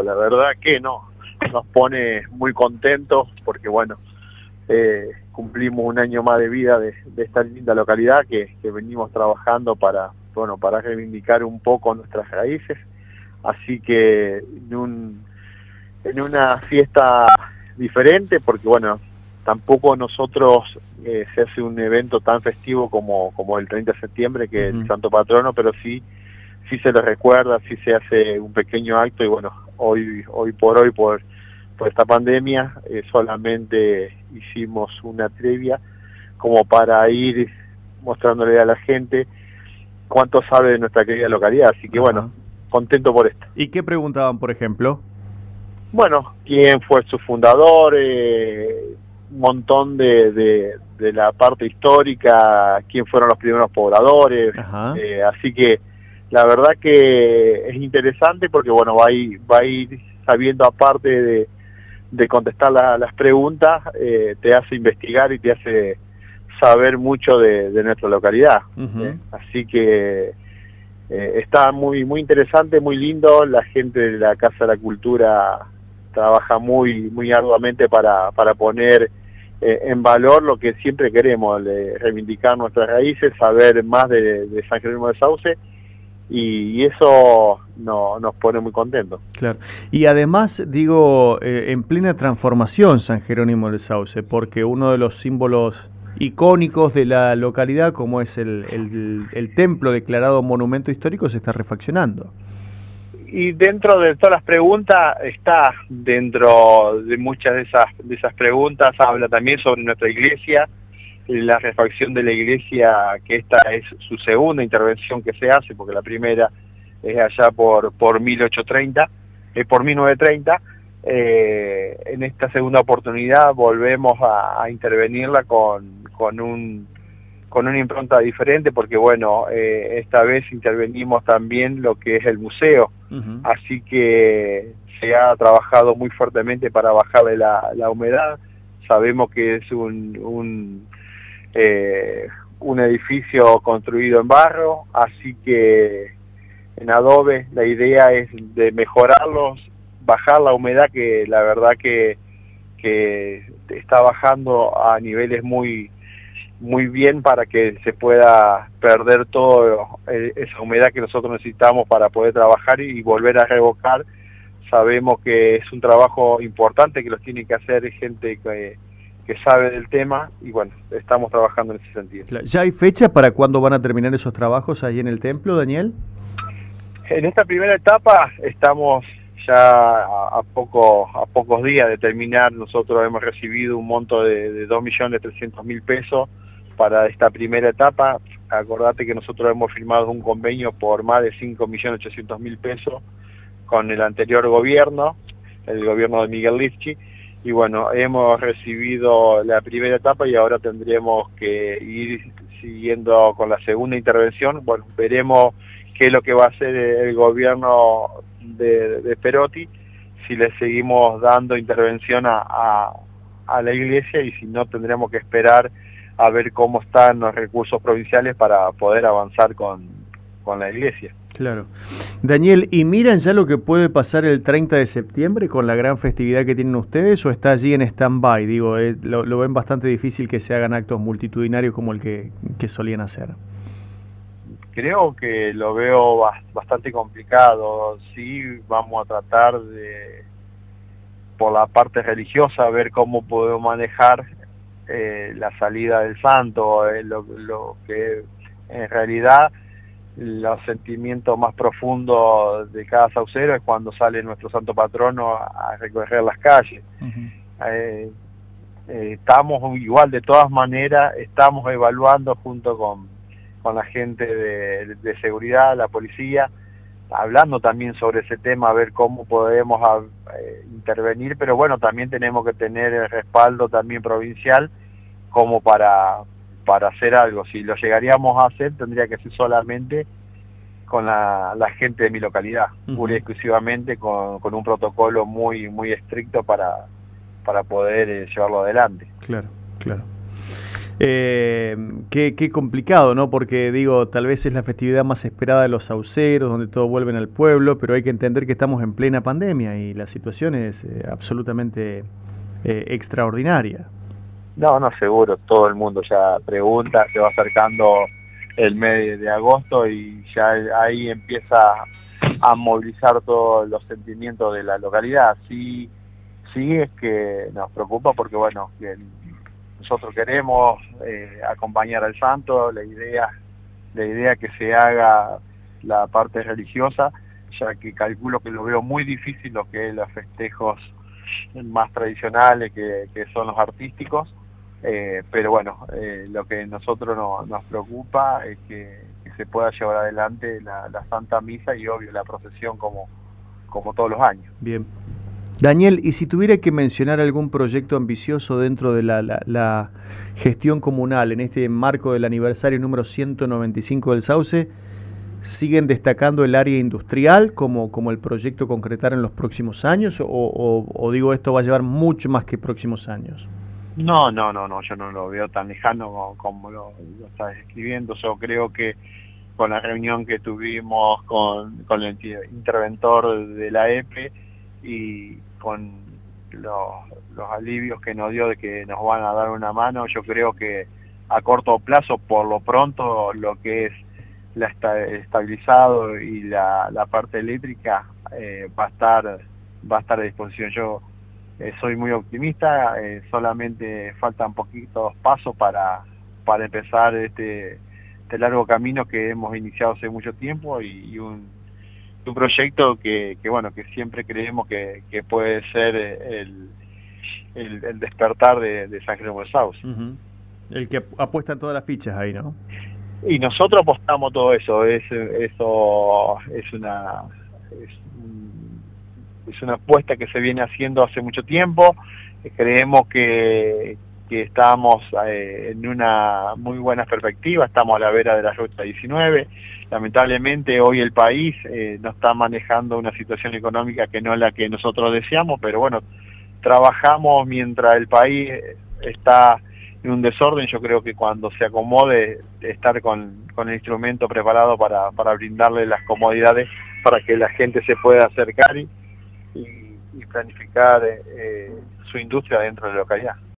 histórico. La verdad que nos pone muy contentos porque, bueno, cumplimos un año más de vida de esta linda localidad que venimos trabajando para reivindicar un poco nuestras raíces. Así que en una fiesta diferente, porque bueno, tampoco nosotros se hace un evento tan festivo como el 30 de septiembre, que es el Santo Patrono, pero sí se le recuerda, sí se hace un pequeño acto. Y bueno, hoy por esta pandemia solamente hicimos una trivia como para ir mostrándole a la gente cuánto sabe de nuestra querida localidad. Así que bueno, contento por esto. ¿Y qué preguntaban, por ejemplo? Bueno, quién fue su fundador, un montón de la parte histórica, quién fueron los primeros pobladores. Así que la verdad que es interesante porque bueno, va a ir sabiendo, aparte de contestar las preguntas, te hace investigar y te hace saber mucho de nuestra localidad. Así que está muy interesante, muy lindo. La gente de la Casa de la Cultura trabaja muy arduamente para poner en valor lo que siempre queremos, reivindicar nuestras raíces, saber más de San Jerónimo de Sauce, y eso nos pone muy contentos. Claro. Y además, digo, en plena transformación San Jerónimo del Sauce, porque uno de los símbolos icónicos de la localidad, como es el templo declarado monumento histórico, se está refaccionando. Y dentro de todas las preguntas, dentro de muchas de esas preguntas, habla también sobre nuestra iglesia, la refacción de la iglesia, que esta es su segunda intervención que se hace, porque la primera es allá por 1930. En esta segunda oportunidad volvemos a intervenirla con una impronta diferente, porque bueno, esta vez intervenimos también lo que es el museo. Así que se ha trabajado muy fuertemente para bajarle la humedad. Sabemos que es un edificio construido en barro, así que en adobe la idea es de mejorarlos, bajar la humedad, que la verdad que está bajando a niveles muy bien, para que se pueda perder toda esa humedad que nosotros necesitamos para poder trabajar y volver a revocar. Sabemos que es un trabajo importante que los tiene que hacer gente que sabe del tema, y bueno, estamos trabajando en ese sentido. ¿Ya hay fecha para cuándo van a terminar esos trabajos ahí en el templo, Daniel? En esta primera etapa estamos ya a pocos días de terminar. Nosotros hemos recibido un monto de 2.300.000 pesos para esta primera etapa. Acordate que nosotros hemos firmado un convenio por más de 5.800.000 pesos con el anterior gobierno, el gobierno de Miguel Lifchi, y bueno, hemos recibido la primera etapa y ahora tendremos que ir siguiendo con la segunda intervención. Bueno, veremos qué es lo que va a hacer el gobierno de Perotti, si le seguimos dando intervención a la iglesia, y si no, tendremos que esperar a ver cómo están los recursos provinciales para poder avanzar con la iglesia. Claro. Daniel, ¿y miran ya lo que puede pasar el 30 de septiembre con la gran festividad que tienen ustedes, o está allí en stand-by? Digo, lo ven bastante difícil que se hagan actos multitudinarios como el que solían hacer. Creo que lo veo bastante complicado. Sí, vamos a tratar por la parte religiosa, ver cómo podemos manejar la salida del santo, lo que en realidad los sentimientos más profundos de cada saucero es cuando sale nuestro santo patrono a recorrer las calles. Estamos igual, de todas maneras, estamos evaluando junto con la gente de seguridad, la policía, hablando también sobre ese tema, a ver cómo podemos intervenir, pero bueno, también tenemos que tener el respaldo también provincial como para hacer algo. Si lo llegaríamos a hacer, tendría que ser solamente con la gente de mi localidad, pura y exclusivamente con un protocolo muy estricto para poder llevarlo adelante. Claro, claro. Qué complicado, ¿no? Porque digo, tal vez es la festividad más esperada de los sauceros, donde todos vuelven al pueblo, pero hay que entender que estamos en plena pandemia y la situación es absolutamente extraordinaria. No, no, seguro, todo el mundo ya pregunta, se va acercando el mes de agosto y ya ahí empieza a movilizar todos los sentimientos de la localidad. Sí, sí es que nos preocupa porque, bueno, que nosotros queremos acompañar al santo, la idea que se haga la parte religiosa, ya que calculo que lo veo muy difícil lo que es los festejos más tradicionales que son los artísticos, pero bueno, lo que a nosotros nos preocupa es que se pueda llevar adelante la Santa Misa y obvio la procesión como todos los años. Bien. Daniel, y si tuviera que mencionar algún proyecto ambicioso dentro de la gestión comunal en este marco del aniversario número 195 del Sauce, ¿siguen destacando el área industrial como el proyecto concretar en los próximos años o digo esto va a llevar mucho más que próximos años? No, yo no lo veo tan lejano como lo estás escribiendo. Yo creo que con la reunión que tuvimos con el interventor de la EPE y con los alivios que nos dio de que nos van a dar una mano, yo creo que a corto plazo, por lo pronto, lo que es estabilizado y la parte eléctrica va a estar a disposición. Yo soy muy optimista, solamente faltan poquitos pasos para empezar este largo camino que hemos iniciado hace mucho tiempo y un proyecto que bueno, que siempre creemos que puede ser el despertar de San Jerónimo del Sauce. El que apuestan todas las fichas ahí, ¿no? Y nosotros apostamos todo eso, es una apuesta que se viene haciendo hace mucho tiempo. Creemos que estamos en una muy buena perspectiva, estamos a la vera de la ruta 19. Lamentablemente hoy el país no está manejando una situación económica que no es la que nosotros deseamos, pero bueno, trabajamos mientras el país está en un desorden. Yo creo que cuando se acomode, estar con el instrumento preparado para brindarle las comodidades para que la gente se pueda acercar y planificar su industria dentro de la localidad.